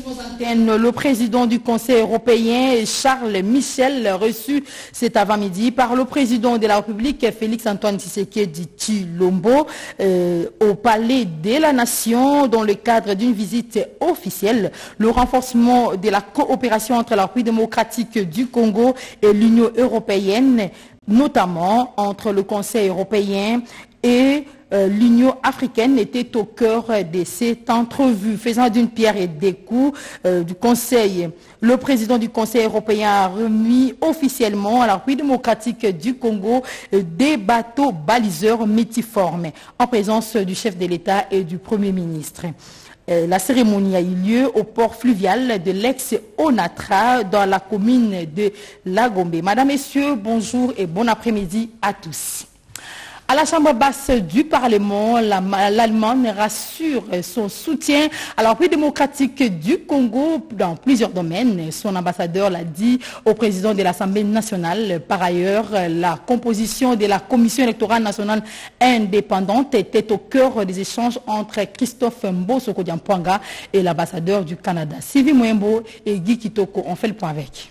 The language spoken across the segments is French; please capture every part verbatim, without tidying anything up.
Le président du Conseil européen, Charles Michel, reçu cet avant-midi par le président de la République, Félix-Antoine Tshisekedi Tshilombo, euh, au Palais de la Nation, dans le cadre d'une visite officielle. Le renforcement de la coopération entre la République démocratique du Congo et l'Union européenne, notamment entre le Conseil européen et euh, l'Union africaine, était au cœur de cette entrevue. Faisant d'une pierre et des coups euh, du Conseil, le président du Conseil européen a remis officiellement à la République démocratique du Congo euh, des bateaux baliseurs multiformes, en présence du chef de l'État et du Premier ministre. La cérémonie a eu lieu au port fluvial de l'ex-Onatra dans la commune de Lagombe. Madame, Messieurs, bonjour et bon après-midi à tous. À la Chambre basse du Parlement, l'Allemagne rassure son soutien à la République démocratique du Congo dans plusieurs domaines. Son ambassadeur l'a dit au président de l'Assemblée nationale. Par ailleurs, la composition de la Commission électorale nationale indépendante était au cœur des échanges entre Christophe Mbosso Kodiampwanga et l'ambassadeur du Canada. Sylvie Mouembo et Guy Kitoko ont fait le point avec.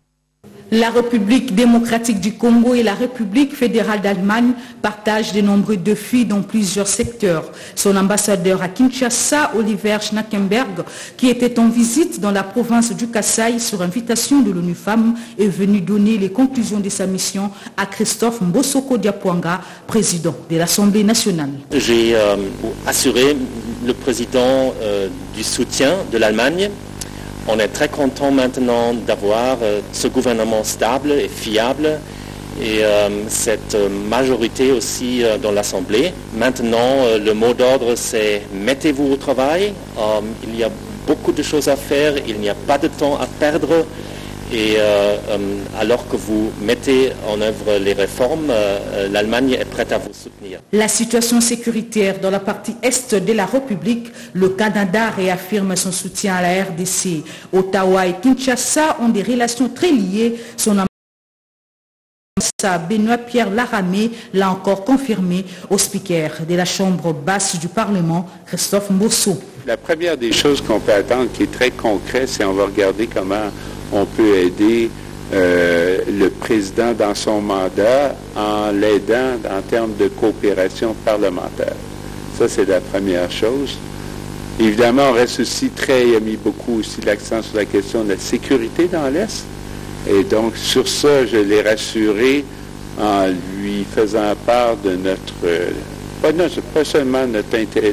La République démocratique du Congo et la République fédérale d'Allemagne partagent de nombreux défis dans plusieurs secteurs. Son ambassadeur à Kinshasa, Oliver Schnackenberg, qui était en visite dans la province du Kasaï sur invitation de l'ONU Femmes, est venu donner les conclusions de sa mission à Christophe Mbosso Kodiampwanga, président de l'Assemblée nationale. J'ai euh, assuré le président euh, du soutien de l'Allemagne. On est très content maintenant d'avoir euh, ce gouvernement stable et fiable et euh, cette majorité aussi euh, dans l'Assemblée. Maintenant, euh, le mot d'ordre, c'est mettez-vous au travail. Euh, il y a beaucoup de choses à faire, il n'y a pas de temps à perdre. Et euh, euh, alors que vous mettez en œuvre les réformes, euh, l'Allemagne est prête à vous soutenir. La situation sécuritaire dans la partie est de la République, le Canada réaffirme son soutien à la R D C. Ottawa et Kinshasa ont des relations très liées. Son ambassadeur Benoît Pierre Laramé l'a encore confirmé au speaker de la Chambre basse du Parlement, Christophe Mbosso. La première des choses qu'on peut attendre, qui est très concret, c'est on va regarder comment on peut aider euh, le président dans son mandat en l'aidant en termes de coopération parlementaire. Ça, c'est la première chose. Évidemment, on reste aussi très, il a mis beaucoup aussi l'accent sur la question de la sécurité dans l'Est. Et donc, sur ça, je l'ai rassuré en lui faisant part de notre, euh, pas, notre pas seulement notre intérêt,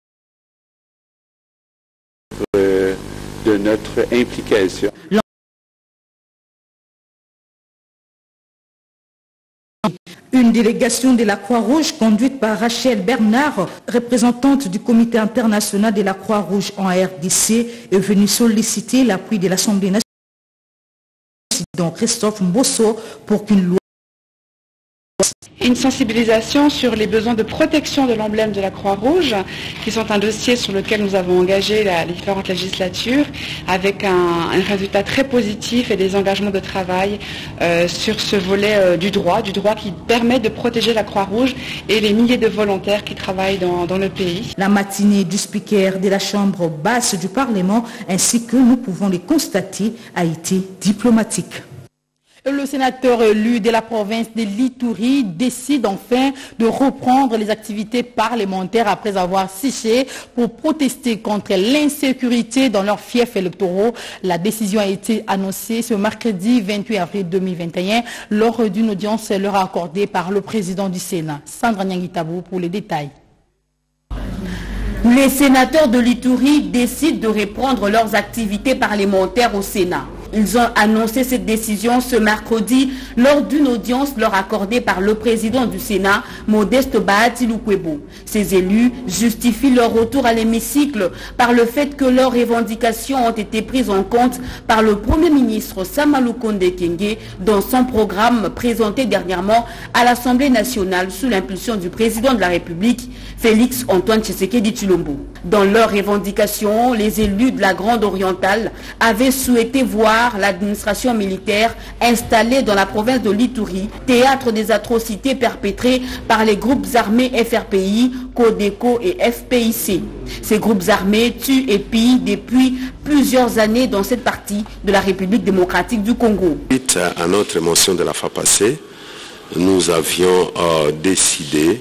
euh, de notre implication. Une délégation de la Croix-Rouge conduite par Rachel Bernard, représentante du Comité international de la Croix-Rouge en R D C, est venue solliciter l'appui de l'Assemblée nationale, dont Christophe Mbosso, pour qu'une loi... Une sensibilisation sur les besoins de protection de l'emblème de la Croix-Rouge, qui sont un dossier sur lequel nous avons engagé la, les différentes législatures, avec un, un résultat très positif et des engagements de travail euh, sur ce volet euh, du droit, du droit qui permet de protéger la Croix-Rouge et les milliers de volontaires qui travaillent dans, dans le pays. La matinée du speaker de la Chambre basse du Parlement, ainsi que nous pouvons les constater, a été diplomatique. Le sénateur élu de la province de l'Ituri décide enfin de reprendre les activités parlementaires après avoir séché pour protester contre l'insécurité dans leurs fiefs électoraux. La décision a été annoncée ce mercredi vingt-huit avril deux mille vingt et un lors d'une audience leur accordée par le président du Sénat. Sandra Nyangitabou pour les détails. Les sénateurs de l'Ituri décident de reprendre leurs activités parlementaires au Sénat. Ils ont annoncé cette décision ce mercredi lors d'une audience leur accordée par le président du Sénat, Modeste Bahati Lukwebo. Ces élus justifient leur retour à l'hémicycle par le fait que leurs revendications ont été prises en compte par le Premier ministre Sama Lukonde Kyenge dans son programme présenté dernièrement à l'Assemblée nationale sous l'impulsion du président de la République, Félix-Antoine Tshisekedi Tshilombo. Dans leurs revendications, les élus de la Grande Orientale avaient souhaité voir voir l'administration militaire installée dans la province de l'Ituri, théâtre des atrocités perpétrées par les groupes armés F R P I, Codeco et F P I C. Ces groupes armés tuent et pillent depuis plusieurs années dans cette partie de la République démocratique du Congo. Suite à notre motion de la fois passée, nous avions euh, décidé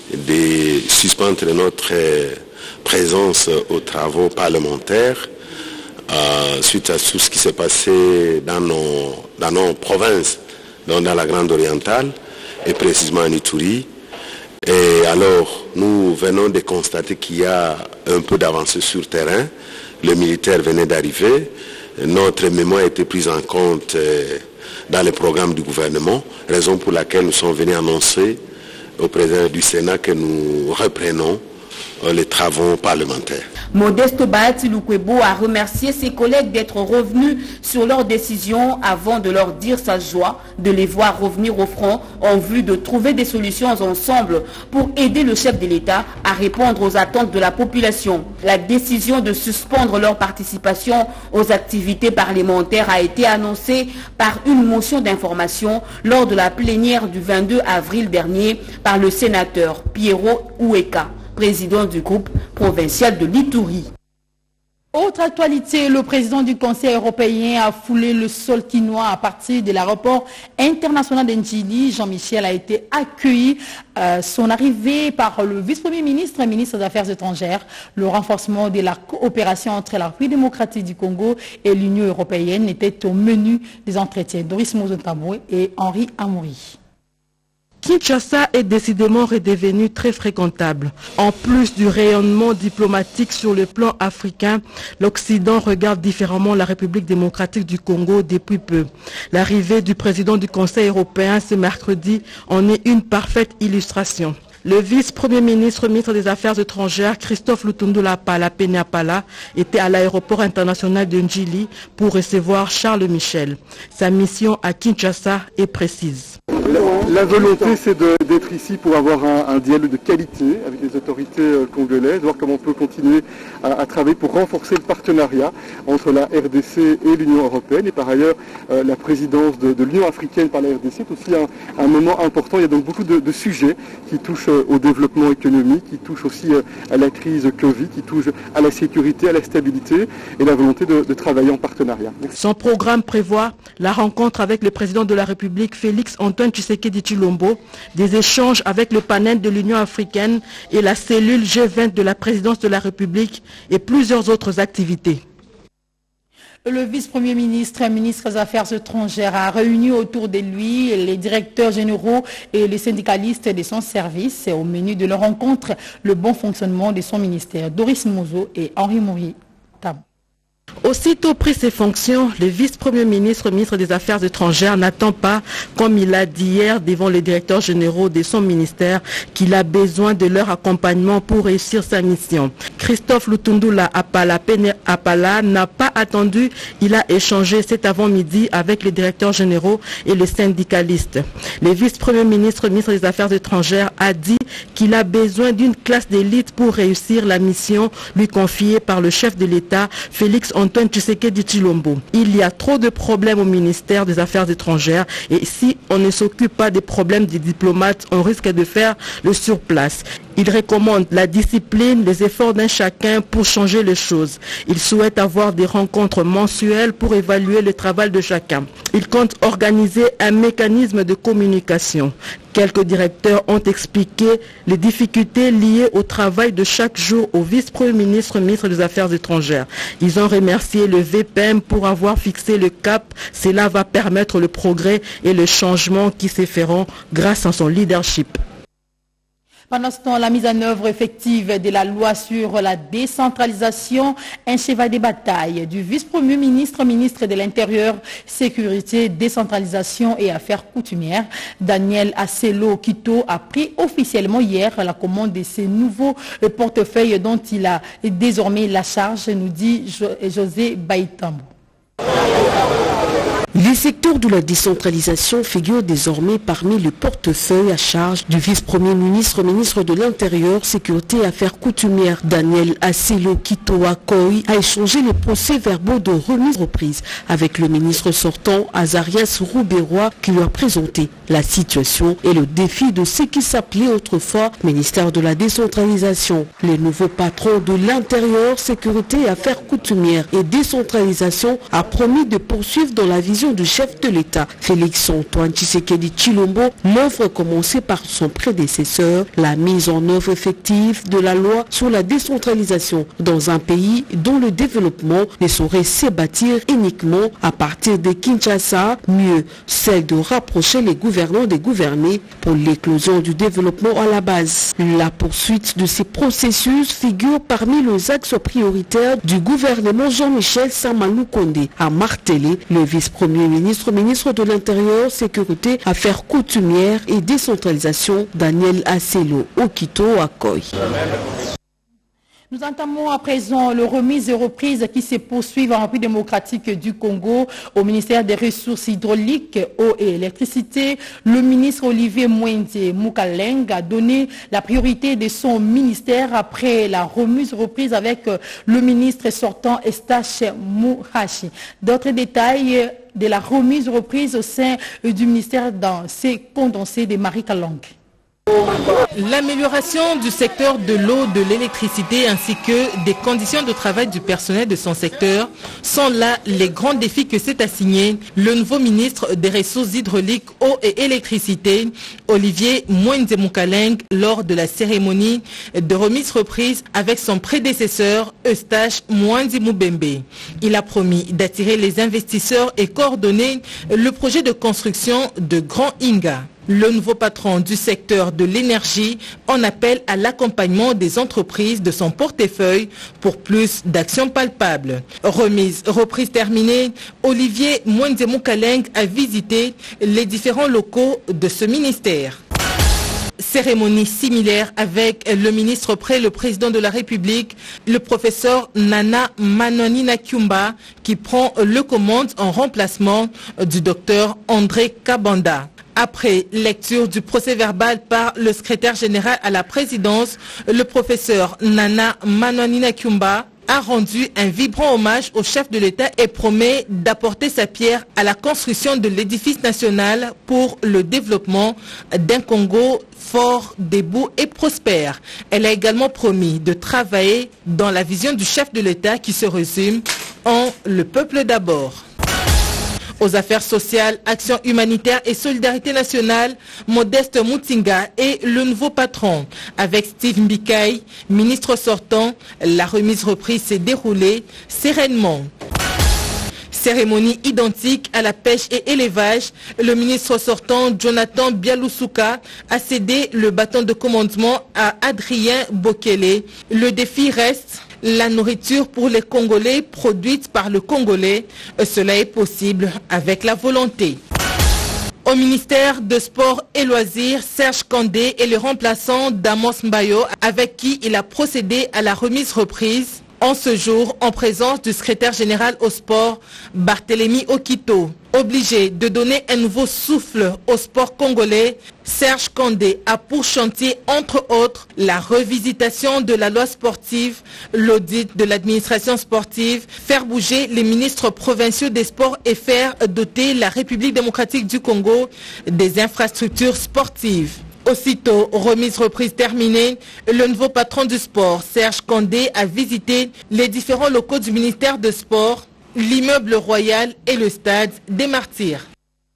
de suspendre notre euh, présence aux travaux parlementaires euh, suite à tout ce qui s'est passé dans nos, dans nos provinces, dans, dans la Grande Orientale et précisément en Ituri. Et alors, nous venons de constater qu'il y a un peu d'avancée sur le terrain. Le militaire venait d'arriver. Notre mémoire a été prise en compte euh, dans le programme du gouvernement, raison pour laquelle nous sommes venus annoncer au président du Sénat que nous reprenons euh, les travaux parlementaires. Modeste Bahati Lukwebo a remercié ses collègues d'être revenus sur leur décision avant de leur dire sa joie de les voir revenir au front en vue de trouver des solutions ensemble pour aider le chef de l'État à répondre aux attentes de la population. La décision de suspendre leur participation aux activités parlementaires a été annoncée par une motion d'information lors de la plénière du vingt-deux avril dernier par le sénateur Piero Oueka, président du groupe provincial de l'Ituri. Autre actualité, le président du Conseil européen a foulé le sol quinois à partir de l'aéroport international d'Ndjili. Jean-Michel a été accueilli à son arrivée par le vice-premier ministre et ministre des Affaires étrangères. Le renforcement de la coopération entre la République démocratique du Congo et l'Union européenne était au menu des entretiens. Doris Mozontabo et Henri Amouri. Kinshasa est décidément redevenu très fréquentable. En plus du rayonnement diplomatique sur le plan africain, l'Occident regarde différemment la République démocratique du Congo depuis peu. L'arrivée du président du Conseil européen ce mercredi en est une parfaite illustration. Le vice-premier ministre, ministre des Affaires étrangères, Christophe Lutundu Lapala Penyapala, était à l'aéroport international de Ndjili pour recevoir Charles Michel. Sa mission à Kinshasa est précise. La volonté, c'est d'être ici pour avoir un, un dialogue de qualité avec les autorités euh, congolaises, voir comment on peut continuer à, à travailler pour renforcer le partenariat entre la R D C et l'Union européenne. Et par ailleurs, euh, la présidence de, de l'Union africaine par la R D C est aussi un, un moment important. Il y a donc beaucoup de, de sujets qui touchent euh, au développement économique, qui touchent aussi euh, à la crise Covid, qui touchent à la sécurité, à la stabilité et la volonté de, de travailler en partenariat. Merci. Son programme prévoit la rencontre avec le président de la République, Félix Antoine Tshisekedi Tshilombo, des échanges avec le panel de l'Union africaine et la cellule G vingt de la présidence de la République et plusieurs autres activités. Le vice-premier ministre et ministre des Affaires étrangères a réuni autour de lui les directeurs généraux et les syndicalistes de son service. Au menu de leur rencontre, le bon fonctionnement de son ministère. Doris Mozo et Henri Moury. Aussitôt pris ses fonctions, le vice-premier ministre, ministre des Affaires étrangères, n'attend pas, comme il l'a dit hier devant les directeurs généraux de son ministère, qu'il a besoin de leur accompagnement pour réussir sa mission. Christophe Lutundu Lapala Penyapala n'a pas attendu, il a échangé cet avant-midi avec les directeurs généraux et les syndicalistes. Le vice-premier ministre, ministre des Affaires étrangères, a dit qu'il a besoin d'une classe d'élite pour réussir la mission lui confiée par le chef de l'État, Félix Antoine Tshisekedi Tshilombo. Il y a trop de problèmes au ministère des Affaires étrangères et si on ne s'occupe pas des problèmes des diplomates, on risque de faire le surplace. Il recommande la discipline, les efforts d'un chacun pour changer les choses. Il souhaite avoir des rencontres mensuelles pour évaluer le travail de chacun. Il compte organiser un mécanisme de communication. Quelques directeurs ont expliqué les difficultés liées au travail de chaque jour au vice-premier ministre, ministre des Affaires étrangères. Ils ont remercié le V P M pour avoir fixé le cap. Cela va permettre le progrès et le changement qui se feront grâce à son leadership. Pendant ce temps, la mise en œuvre effective de la loi sur la décentralisation, un cheval de bataille du vice-premier ministre, ministre de l'Intérieur, Sécurité, Décentralisation et Affaires coutumières, Daniel Asselo Kito, a pris officiellement hier la commande de ces nouveaux portefeuilles dont il a désormais la charge, nous dit José Baïtambo. Les secteurs de la décentralisation figurent désormais parmi les portefeuilles à charge du vice-premier ministre, ministre de l'Intérieur, Sécurité et Affaires coutumières. Daniel Aselo Kitoa Koy a échangé les procès-verbaux de remise-reprise avec le ministre sortant Azarias Rouberois qui lui a présenté la situation et le défi de ce qui s'appelait autrefois ministère de la décentralisation. Les nouveaux patrons de l'Intérieur, Sécurité et Affaires coutumières et décentralisation a promis de poursuivre dans la vision du chef de l'État, Félix Antoine Tshisekedi Tshilombo, l'œuvre commencée par son prédécesseur, la mise en œuvre effective de la loi sur la décentralisation dans un pays dont le développement ne saurait se bâtir uniquement à partir de Kinshasa, mieux celle de rapprocher les gouvernants des gouvernés pour l'éclosion du développement à la base. La poursuite de ces processus figure parmi les axes prioritaires du gouvernement Jean-Michel Samalou Kondé, a martelé le vice-premier ministre, ministre de l'Intérieur, Sécurité, Affaires coutumières et décentralisation, Daniel Aselo Okito Akoy. Nous entamons à présent le remise et reprise qui se poursuivent en République démocratique du Congo au ministère des Ressources hydrauliques, eau et électricité. Le ministre Olivier Mwende Moukaleng a donné la priorité de son ministère après la remise et reprise avec le ministre sortant Estache Mourachi. D'autres détails de la remise et reprise au sein du ministère dans ces condensés de Marie Kalong. L'amélioration du secteur de l'eau, de l'électricité ainsi que des conditions de travail du personnel de son secteur sont là les grands défis que s'est assigné le nouveau ministre des Ressources hydrauliques, eau et électricité, Olivier Mwende Moukaleng, lors de la cérémonie de remise-reprise avec son prédécesseur Eustache Mwandi Moubembe. Il a promis d'attirer les investisseurs et coordonner le projet de construction de Grand Inga. Le nouveau patron du secteur de l'énergie en appelle à l'accompagnement des entreprises de son portefeuille pour plus d'actions palpables. Remise, reprise terminée, Olivier Mwende Moukaleng a visité les différents locaux de ce ministère. Cérémonie similaire avec le ministre près le président de la République, le professeur Nana Manonina Kyumba, qui prend le commande en remplacement du docteur André Kabanda. Après lecture du procès-verbal par le secrétaire général à la présidence, le professeur Nana Manonina Kyumba a rendu un vibrant hommage au chef de l'État et promet d'apporter sa pierre à la construction de l'édifice national pour le développement d'un Congo fort, debout et prospère. Elle a également promis de travailler dans la vision du chef de l'État qui se résume en le peuple d'abord. Aux affaires sociales, action humanitaire et solidarité nationale, Modeste Moutinga est le nouveau patron. Avec Steve Mbikaï, ministre sortant, la remise-reprise s'est déroulée sereinement. Cérémonie identique à la pêche et élevage, le ministre sortant Jonathan Bialoussouka a cédé le bâton de commandement à Adrien Bokele. Le défi reste la nourriture pour les Congolais produite par le Congolais. Cela est possible avec la volonté. Au ministère de Sport et Loisirs, Serge Kandé est le remplaçant d'Amos Mbayo avec qui il a procédé à la remise-reprise. En ce jour, en présence du secrétaire général au sport, Barthélemy Okito. Obligé de donner un nouveau souffle au sport congolais, Serge Kandé a pour chantier, entre autres, la revisitation de la loi sportive, l'audit de l'administration sportive, faire bouger les ministres provinciaux des sports et faire doter la République démocratique du Congo des infrastructures sportives. Aussitôt, remise-reprise terminée, le nouveau patron du sport, Serge Kandé, a visité les différents locaux du ministère de Sport, l'immeuble royal et le stade des Martyrs.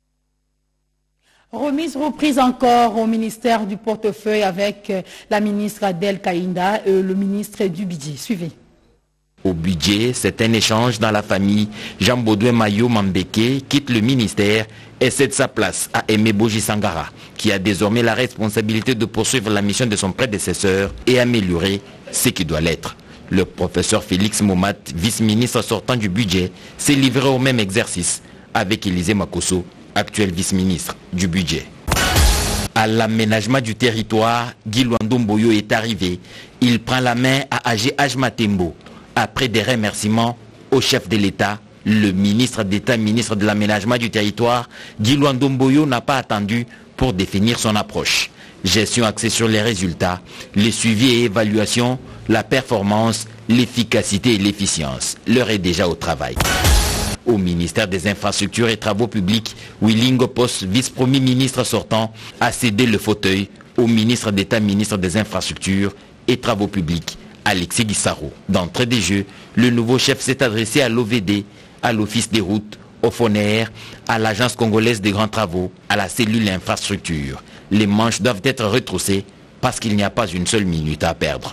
Remise, reprise encore au ministère du portefeuille avec la ministre Adèle Kaïnda et le ministre du budget. Suivez. Au budget, c'est un échange dans la famille. Jean-Baudouin Mayo Mambeke quitte le ministère et cède sa place à Aimé Boji Sangara, qui a désormais la responsabilité de poursuivre la mission de son prédécesseur et améliorer ce qui doit l'être. Le professeur Félix Momat, vice-ministre sortant du budget, s'est livré au même exercice avec Élisée Makosso, actuel vice-ministre du budget. À l'aménagement du territoire, Guy Luandomboyo est arrivé. Il prend la main à Agé Ajmatembo. Après des remerciements au chef de l'État, Le ministre d'État, ministre de l'Aménagement du Territoire, Guy Luandomboyo, n'a pas attendu pour définir son approche. Gestion axée sur les résultats, les suivis et évaluations, la performance, l'efficacité et l'efficience. L'heure est déjà au travail. Au ministère des Infrastructures et Travaux Publics, Willy Ngopos, vice-premier ministre sortant, a cédé le fauteuil au ministre d'État, ministre des Infrastructures et Travaux Publics, Alexis Guissaro. D'entrée des jeux, le nouveau chef s'est adressé à l'O V D, à l'Office des routes, au FONER, à l'Agence congolaise des grands travaux, à la cellule infrastructure. Les manches doivent être retroussées parce qu'il n'y a pas une seule minute à perdre.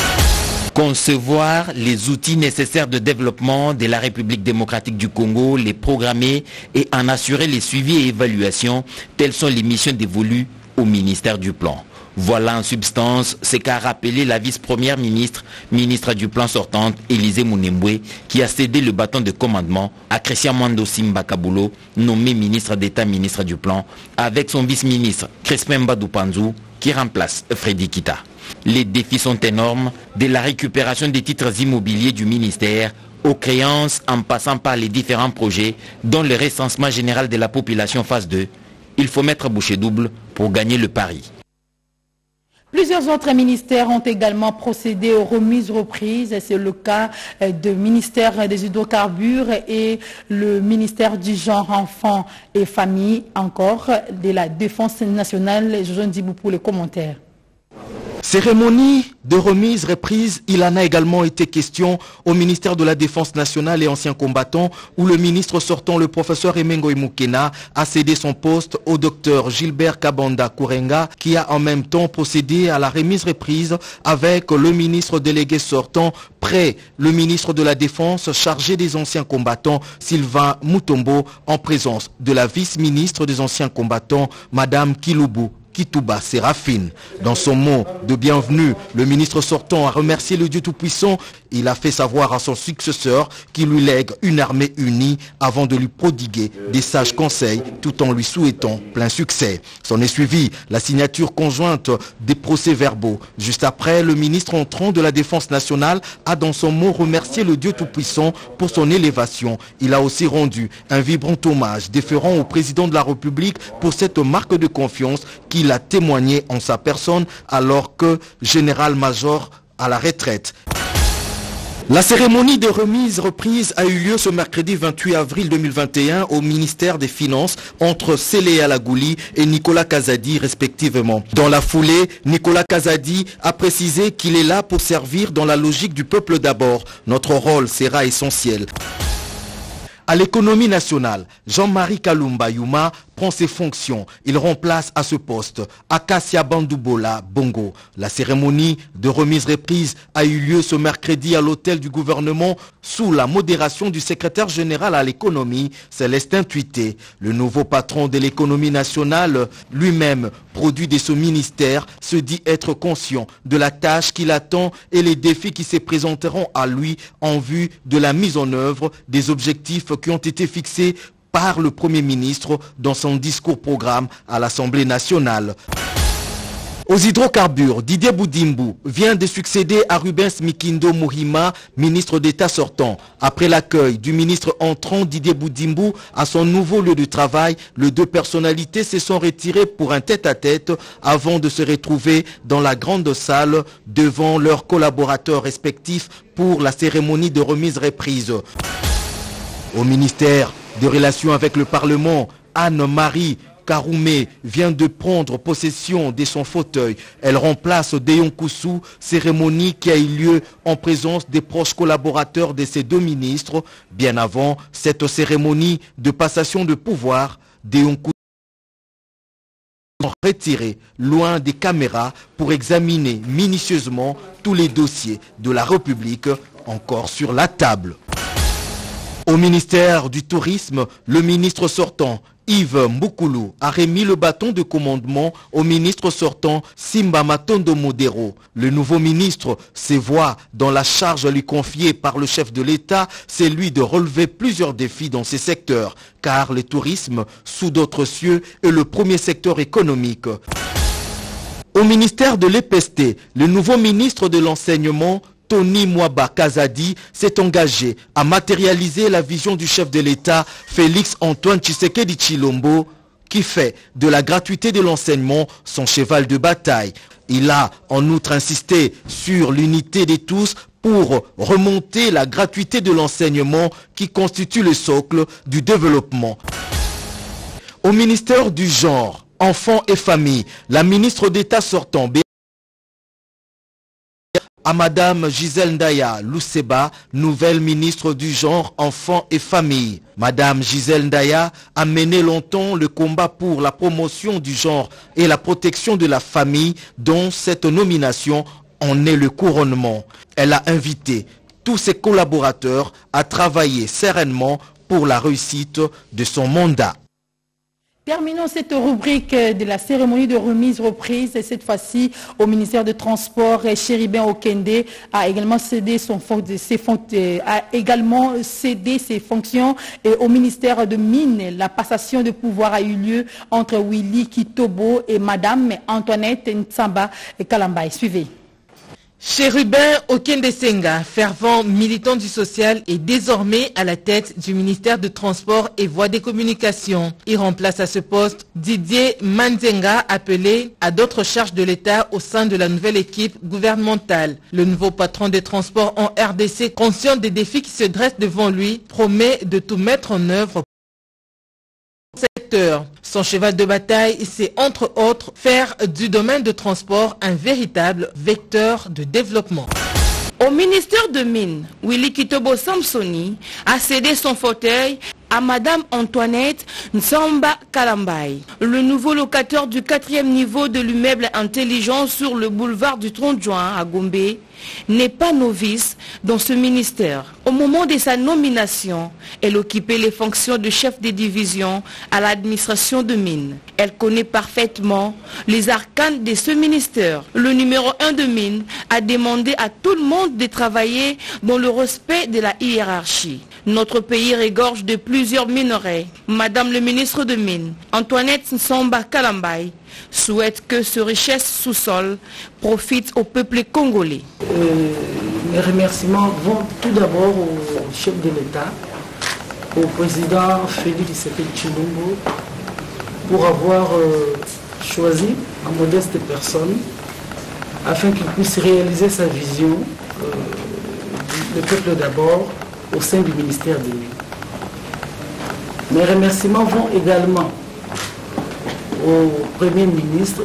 Concevoir les outils nécessaires de développement de la République démocratique du Congo, les programmer et en assurer les suivis et évaluations, telles sont les missions dévolues au ministère du Plan. Voilà en substance ce qu'a rappelé la vice-première ministre, ministre du Plan sortante, Élisée Mounembwe, qui a cédé le bâton de commandement à Christian Mando Simba Kabulo, nommé ministre d'État, ministre du Plan, avec son vice-ministre Crispin Mbadou Panzou, qui remplace Freddy Kita. Les défis sont énormes, de la récupération des titres immobiliers du ministère aux créances en passant par les différents projets, dont le recensement général de la population phase deux. Il faut mettre bouchée double pour gagner le pari. Plusieurs autres ministères ont également procédé aux remises reprises. C'est le cas du ministère des hydrocarbures et le ministère du genre enfants et familles, encore de la Défense nationale. Je dis pour les commentaires. Cérémonie de remise reprise, il en a également été question au ministère de la Défense nationale et anciens combattants où le ministre sortant, le professeur Emengo Imukena, a cédé son poste au docteur Gilbert Kabanda Kourenga qui a en même temps procédé à la remise reprise avec le ministre délégué sortant près le ministre de la Défense chargé des anciens combattants Sylvain Mutombo en présence de la vice-ministre des anciens combattants Madame Kilubu Kituba Séraphine. Dans son mot de bienvenue, le ministre sortant a remercié le Dieu Tout-Puissant. Il a fait savoir à son successeur qu'il lui lègue une armée unie avant de lui prodiguer des sages conseils tout en lui souhaitant plein succès. S'en est suivi la signature conjointe des procès-verbaux. Juste après, le ministre entrant de la Défense nationale a dans son mot remercié le Dieu Tout-Puissant pour son élévation. Il a aussi rendu un vibrant hommage déférant au président de la République pour cette marque de confiance qu'il a témoigné en sa personne alors que général-major à la retraite. La cérémonie de remise reprise a eu lieu ce mercredi vingt-huit avril deux mille vingt et un au ministère des Finances entre Sélé Alagouli et Nicolas Kazadi respectivement. Dans la foulée, Nicolas Kazadi a précisé qu'il est là pour servir dans la logique du peuple d'abord. Notre rôle sera essentiel. À l'économie nationale, Jean-Marie Kalumba Yuma prend ses fonctions. Il remplace à ce poste Akasia Bandoubola Bongo. La cérémonie de remise reprise a eu lieu ce mercredi à l'hôtel du gouvernement sous la modération du secrétaire général à l'économie, Célestin Tuité. Le nouveau patron de l'économie nationale, lui-même produit de ce ministère, se dit être conscient de la tâche qu'il attend et les défis qui se présenteront à lui en vue de la mise en œuvre des objectifs qui ont été fixés par le Premier ministre dans son discours programme à l'Assemblée nationale. Aux hydrocarbures, Didier Boudimbu vient de succéder à Rubens Mikindo Muhima, ministre d'État sortant. Après l'accueil du ministre entrant Didier Boudimbu à son nouveau lieu de travail, les deux personnalités se sont retirées pour un tête-à-tête avant de se retrouver dans la grande salle devant leurs collaborateurs respectifs pour la cérémonie de remise reprise. Au ministère des Relations avec le Parlement, Anne-Marie Karoumé vient de prendre possession de son fauteuil. Elle remplace Deyon Koussou, cérémonie qui a eu lieu en présence des proches collaborateurs de ces deux ministres. Bien avant cette cérémonie de passation de pouvoir, Deyon Koussou est retiré loin des caméras pour examiner minutieusement tous les dossiers de la République encore sur la table. Au ministère du Tourisme, le ministre sortant, Yves Mbukoulou, a remis le bâton de commandement au ministre sortant Simba Matondo Modero. Le nouveau ministre se voit dans la charge lui confiée par le chef de l'État, c'est lui de relever plusieurs défis dans ces secteurs, car le tourisme, sous d'autres cieux, est le premier secteur économique. Au ministère de l'E P S T, le nouveau ministre de l'Enseignement, Tony Mwaba Kazadi s'est engagé à matérialiser la vision du chef de l'État, Félix Antoine Tshisekedi Tshilombo, qui fait de la gratuité de l'enseignement son cheval de bataille. Il a en outre insisté sur l'unité de tous pour remonter la gratuité de l'enseignement qui constitue le socle du développement. Au ministère du Genre, Enfants et Famille, la ministre d'État sortant à Madame Gisèle Ndaya Lousseba, nouvelle ministre du Genre, Enfants et Famille. Madame Gisèle Ndaya a mené longtemps le combat pour la promotion du genre et la protection de la famille, dont cette nomination en est le couronnement. Elle a invité tous ses collaborateurs à travailler sereinement pour la réussite de son mandat. Terminons cette rubrique de la cérémonie de remise reprise, et cette fois-ci au ministère des Transports. Chéribin Okende a également cédé son ses a également cédé ses fonctions, et au ministère de Mines, la passation de pouvoir a eu lieu entre Willy Kitobo et Madame Antoinette Ntsamba Kalambay. Suivez. Chérubin Okende Senga, fervent militant du social, est désormais à la tête du ministère de Transport et Voies des Communications. Il remplace à ce poste Didier Manzenga, appelé à d'autres charges de l'État au sein de la nouvelle équipe gouvernementale. Le nouveau patron des transports en R D C, conscient des défis qui se dressent devant lui, promet de tout mettre en œuvre. Son cheval de bataille, c'est entre autres faire du domaine de transport un véritable vecteur de développement. Au ministère de Mines, Willy Kitobo Samsoni a cédé son fauteuil à Madame Antoinette Ntsamba Kalambay, le nouveau locataire du quatrième niveau de l'immeuble intelligent sur le boulevard du trente juin à Gombe, n'est pas novice dans ce ministère. Au moment de sa nomination, elle occupait les fonctions de chef de division à l'administration de Mines. Elle connaît parfaitement les arcanes de ce ministère. Le numéro un de Mines a demandé à tout le monde de travailler dans le respect de la hiérarchie. Notre pays regorge de plusieurs minerais. Madame le ministre de Mines, Antoinette Ntsamba Kalambay, souhaite que ce richesse sous-sol profite au peuple congolais. Euh, mes remerciements vont tout d'abord au chef de l'État, au président Félix Tshisekedi Tshilombo, pour avoir euh, choisi une modeste personne afin qu'il puisse réaliser sa vision, euh, le peuple d'abord, au sein du ministère des Mines. Mes remerciements vont également au Premier ministre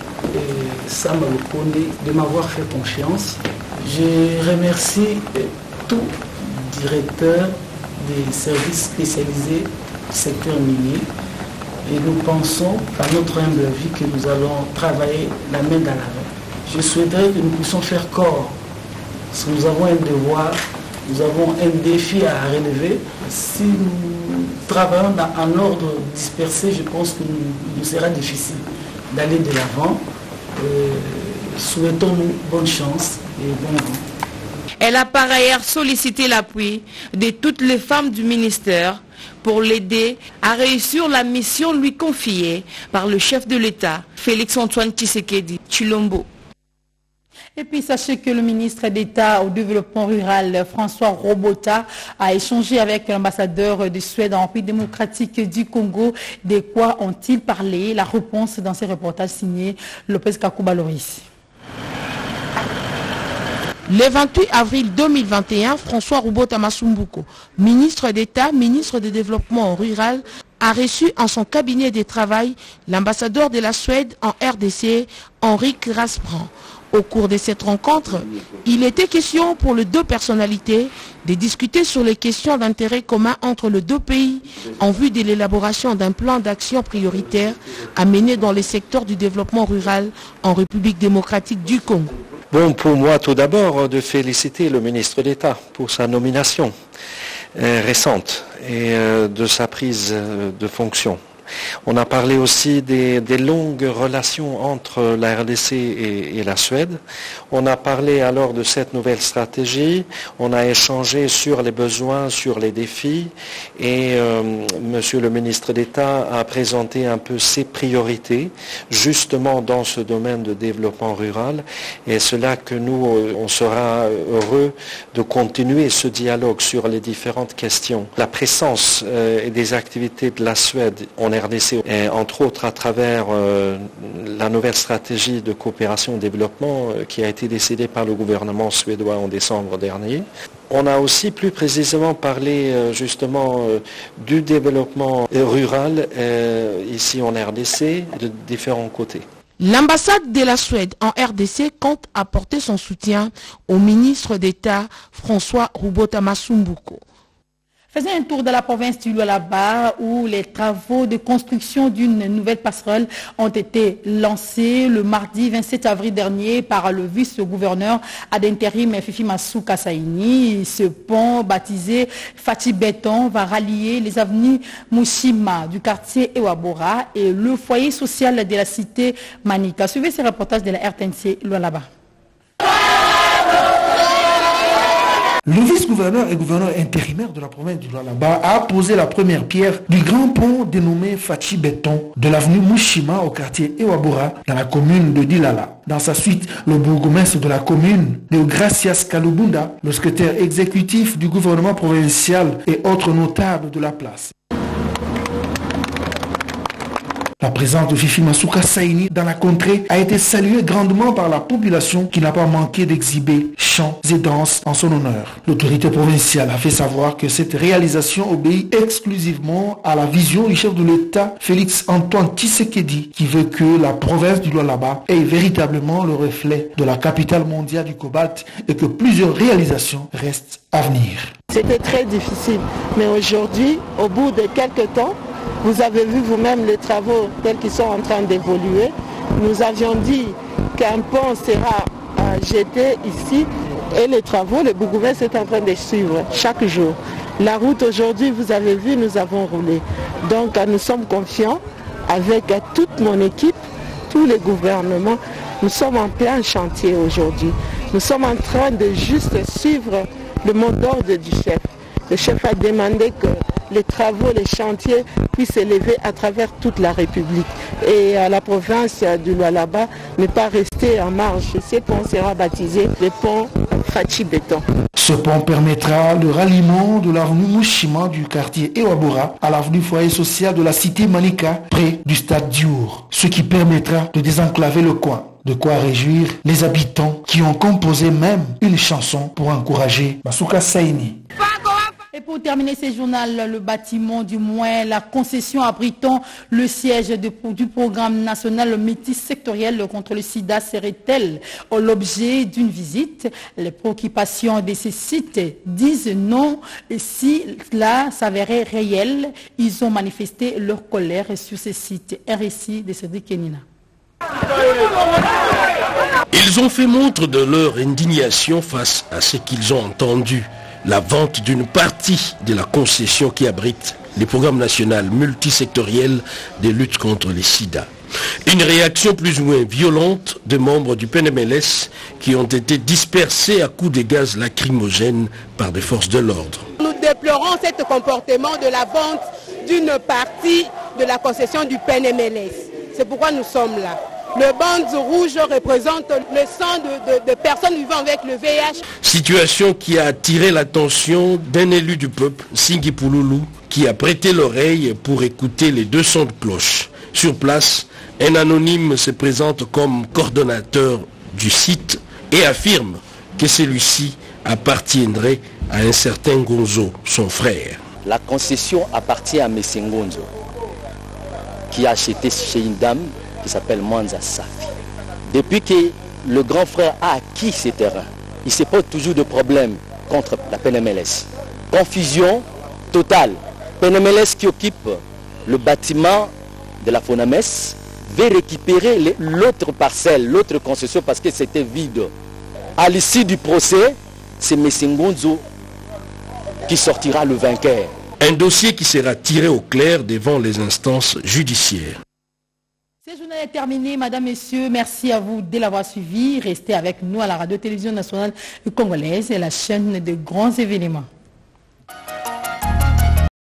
Sam Lukonde de m'avoir fait confiance. Je remercie tout directeur des services spécialisés du secteur minier, et nous pensons, à notre humble avis, que nous allons travailler la main dans la main. Je souhaiterais que nous puissions faire corps, parce que nous avons un devoir, nous avons un défi à relever. Si nous travaillons dans un ordre dispersé, je pense que nous, nous sera difficile d'aller de l'avant. Euh, souhaitons-nous bonne chance et bon vent. Elle a par ailleurs sollicité l'appui de toutes les femmes du ministère pour l'aider à réussir la mission lui confiée par le chef de l'État, Félix Antoine Tshisekedi Tshilombo. Et puis sachez que le ministre d'État au développement rural, François Robota, a échangé avec l'ambassadeur de Suède en République démocratique du Congo. De quoi ont-ils parlé? La réponse dans ces reportages signés Lopez Kakouba-Loris. Le vingt-huit avril deux mille vingt et un, François Robota Masumbuko, ministre d'État, ministre du développement rural, a reçu en son cabinet de travail l'ambassadeur de la Suède en R D C, Henrik Rasbrand. Au cours de cette rencontre, il était question pour les deux personnalités de discuter sur les questions d'intérêt commun entre les deux pays en vue de l'élaboration d'un plan d'action prioritaire à mener dans les secteurs du développement rural en République démocratique du Congo. Bon, pour moi, tout d'abord, de féliciter le ministre d'État pour sa nomination euh, récente et euh, de sa prise euh, de fonction. On a parlé aussi des, des longues relations entre la R D C et, et la Suède. On a parlé alors de cette nouvelle stratégie. On a échangé sur les besoins, sur les défis. Et euh, Monsieur le ministre d'État a présenté un peu ses priorités, justement dans ce domaine de développement rural. Et c'est là que nous, on sera heureux de continuer ce dialogue sur les différentes questions. La présence euh, des activités de la Suède en R D C, et entre autres à travers euh, la nouvelle stratégie de coopération et développement euh, qui a été décidée par le gouvernement suédois en décembre dernier. On a aussi plus précisément parlé euh, justement euh, du développement rural euh, ici en R D C de différents côtés. L'ambassade de la Suède en R D C compte apporter son soutien au ministre d'État François Rubota Masumbuko. Faisons un tour de la province du Lualaba où les travaux de construction d'une nouvelle passerelle ont été lancés le mardi vingt-sept avril dernier par le vice-gouverneur ad intérim Fifi Masuka Saini. Ce pont baptisé Fati Béton va rallier les avenues Mushima du quartier Ewabora et le foyer social de la cité Manika. Suivez ce reportage de la R T N C Lualaba. Le vice-gouverneur et gouverneur intérimaire de la province du Lualaba a posé la première pierre du grand pont dénommé Fati Béton de l'avenue Mushima au quartier Ewabora dans la commune de Dilala. Dans sa suite, le bourgmestre de la commune, Deogracias Kalubunda, le secrétaire exécutif du gouvernement provincial et autres notables de la place. La présence de Fifi Masuka Saini dans la contrée a été saluée grandement par la population qui n'a pas manqué d'exhiber chants et danses en son honneur. L'autorité provinciale a fait savoir que cette réalisation obéit exclusivement à la vision du chef de l'État, Félix Antoine Tshisekedi, qui veut que la province du Lualaba ait véritablement le reflet de la capitale mondiale du cobalt et que plusieurs réalisations restent à venir. C'était très difficile, mais aujourd'hui, au bout de quelques temps, vous avez vu vous-même les travaux tels qu'ils sont en train d'évoluer. Nous avions dit qu'un pont sera euh, jeté ici et les travaux, le bourgmestre est en train de suivre chaque jour. La route aujourd'hui, vous avez vu, nous avons roulé. Donc nous sommes confiants avec toute mon équipe, tous les gouvernements. Nous sommes en plein chantier aujourd'hui. Nous sommes en train de juste suivre le mot d'ordre du chef. Le chef a demandé que les travaux, les chantiers puissent s'élever à travers toute la République. Et à la province du Lualaba, ne pas rester en marge. Ce pont sera baptisé le pont Fati Béton. Ce pont permettra le ralliement de l'avenue Mushima du quartier Ewabora à l'avenue foyer social de la cité Manika, près du stade Diour. Ce qui permettra de désenclaver le coin. De quoi réjouir les habitants qui ont composé même une chanson pour encourager Masuka Saini. Et pour terminer ce journal, le bâtiment, du moins la concession abritant le siège de, du programme national multisectoriel contre le sida serait-elle l'objet d'une visite? Les préoccupations de ces sites disent non. Et si cela s'avérait réel, ils ont manifesté leur colère sur ces sites. Un récit de Cédric Kenina. Ils ont fait montre de leur indignation face à ce qu'ils ont entendu. La vente d'une partie de la concession qui abrite les programmes nationaux multisectoriels de lutte contre les sida. Une réaction plus ou moins violente de membres du P N M L S qui ont été dispersés à coups de gaz lacrymogènes par des forces de l'ordre. Nous déplorons ce comportement de la vente d'une partie de la concession du P N M L S. C'est pourquoi nous sommes là. Le bandeau rouge représente le sang de, de, de personnes vivant avec le V I H. Situation qui a attiré l'attention d'un élu du peuple, Singi Pouloulou, qui a prêté l'oreille pour écouter les deux sons de cloche. Sur place, un anonyme se présente comme coordonnateur du site et affirme que celui-ci appartiendrait à un certain Gonzo, son frère. La concession appartient à M. Ngonzo, qui a acheté chez une dame qui s'appelle Mwanza Safi. Depuis que le grand frère a acquis ces terrains, il se pose toujours de problèmes contre la P N M L S. Confusion totale. P N M L S qui occupe le bâtiment de la FONAMES veut récupérer l'autre parcelle, l'autre concession parce que c'était vide. À l'issue du procès, c'est M. Ngonzo qui sortira le vainqueur. Un dossier qui sera tiré au clair devant les instances judiciaires. Cette journée est terminée, madame, messieurs. Merci à vous de l'avoir suivi. Restez avec nous à la radio-télévision nationale congolaise et la chaîne de grands événements.